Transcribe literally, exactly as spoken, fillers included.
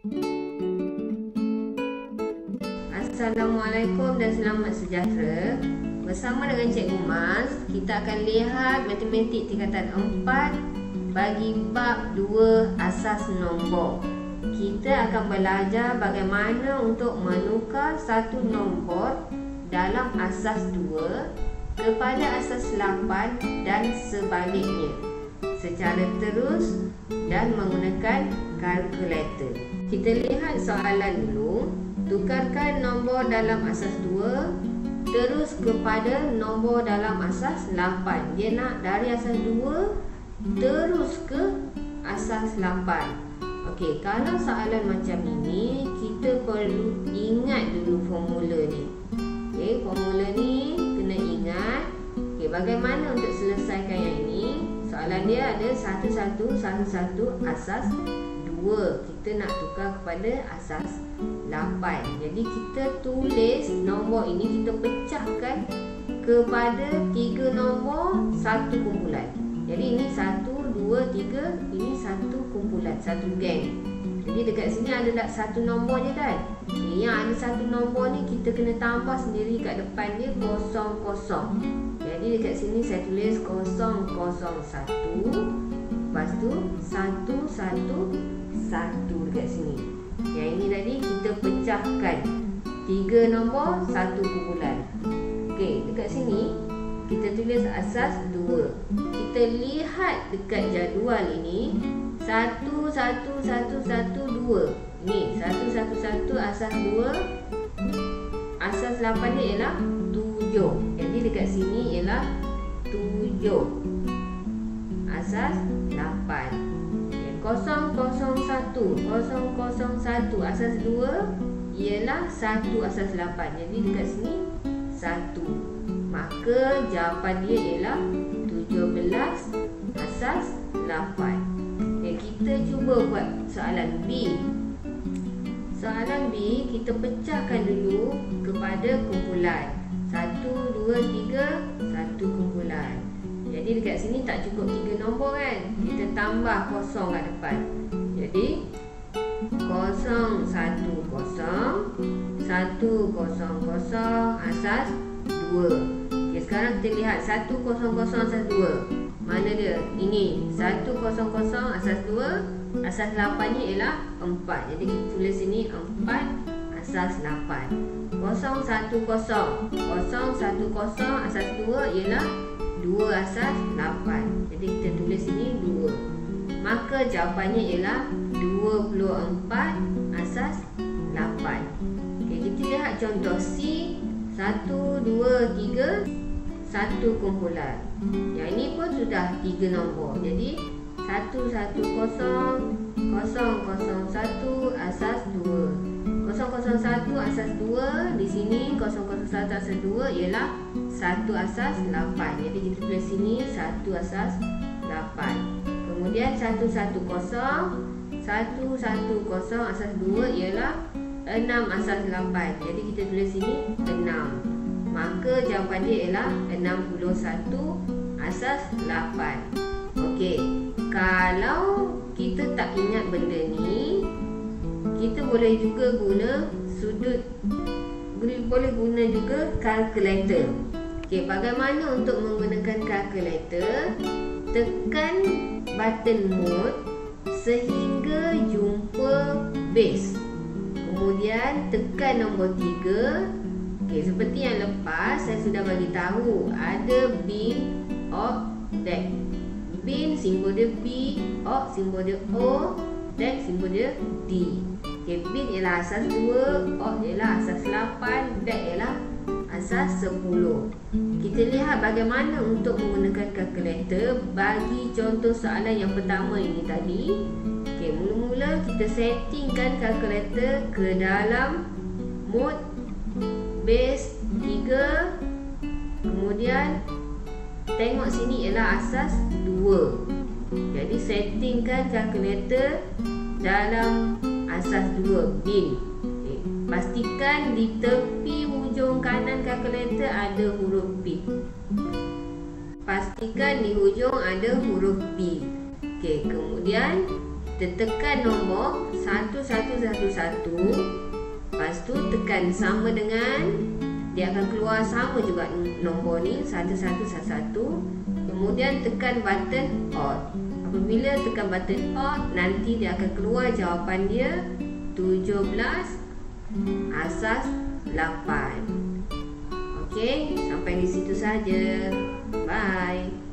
Assalamualaikum dan selamat sejahtera. Bersama dengan Cikgu Mas, kita akan lihat matematik tingkatan empat bagi bab dua asas nombor. Kita akan belajar bagaimana untuk menukar satu nombor dalam asas dua kepada asas lapan dan sebaliknya secara terus dan menggunakan kalkulator. Kita lihat soalan dulu. Tukarkan nombor dalam asas dua terus kepada nombor dalam asas lapan. Dia nak dari asas dua terus ke asas lapan. Okey, kalau soalan macam ini, kita perlu ingat dulu formula ni. Okey, formula ni kena ingat. Okey, bagaimana untuk selesaikan yang ini? Soalan dia ada satu satu satu satu asas dua. Kita nak tukar kepada asas lapan. Jadi kita tulis nombor ini, kita pecahkan kepada tiga nombor satu kumpulan. Jadi ini satu, dua, tiga. Ini satu kumpulan, satu geng. Jadi dekat sini ada tak satu nombor je kan? Okay, yang ada satu nombor ni kita kena tambah sendiri kat depan dia kosong kosong. Jadi dekat sini saya tulis kosong kosong satu. Lepas tu satu satu satu dekat sini. Yang ini tadi kita pecahkan tiga nombor satu kumpulan. Okey, dekat sini kita tulis asas dua. Kita lihat dekat jadual ini satu satu satu satu dua. Ni satu satu satu asas dua. Asas lapan ni ialah tujuh. Jadi dekat sini ialah tujuh. Asas lapan. Kosong kosong satu kosong kosong satu asas dua ialah satu asas lapan. Jadi dekat sini satu. Maka jawapan dia ialah tujuh belas asas lapan. Okay, kita cuba buat soalan B. Soalan B kita pecahkan dulu kepada kumpulan satu, dua, tiga, satu kumpulan. Jadi dekat sini tak cukup tiga nombor kan? Kita tambah kosong kat depan. Jadi kosong satu kosong satu kosong kosong asas dua. Okay, sekarang kita lihat satu kosong kosong asas dua. Mana dia? Ini satu kosong kosong asas dua. Asas lapan ni ialah empat. Jadi kita tulis sini empat asas lapan. Kosong satu kosong kosong satu kosong asas dua ialah dua asas lapan. Jadi kita tulis ini dua. Maka jawapannya ialah dua puluh empat asas lapan. Okey, kita lihat contoh C. satu, dua, tiga, satu kumpulan. Yang ini pun sudah tiga nombor. Jadi satu satu kosong kosong kosong satu asas dua. Kosong kosong satu asas dua. Di sini kosong kosong satu asas dua ialah satu asas lapan. Jadi kita tulis sini satu asas lapan. Kemudian satu satu kosong satu satu kosong asas dua ialah enam asas lapan. Jadi kita tulis sini enam. Maka jawapan dia ialah enam puluh satu asas lapan. Okey, kalau kita tak ingat benda ni, kita boleh juga guna sudut, boleh guna juga kalkulator. Okey, bagaimana untuk menggunakan kalkulator? Tekan button mode sehingga jumpa base. Kemudian tekan nombor tiga. Okey, seperti yang lepas saya sudah bagi tahu, ada bin, oct, dec. Bin simbol dia B, oct simbol dia O, dec simbol dia D. Okay, bin ialah asas dua, oct ialah asas lapan, dec ialah asas sepuluh. Kita lihat bagaimana untuk menggunakan kalkulator bagi contoh soalan yang pertama ini tadi. Okay, mula-mula kita settingkan kalkulator ke dalam mode base tiga. Kemudian tengok sini ialah asas dua. Jadi settingkan kalkulator dalam asas dua bin. Okay. Pastikan di tepi hujung kanan kalkulator ada huruf B. Pastikan di hujung ada huruf B. Okey, kemudian kita tekan nombor satu satu satu satu. Lepas tu tekan sama dengan, dia akan keluar sama juga nombor ni, satu satu satu satu. Kemudian tekan button Alt. Apabila tekan button Alt, nanti dia akan keluar jawapan dia tujuh belas asas lapan. Okey, sampai di situ saja. Bye.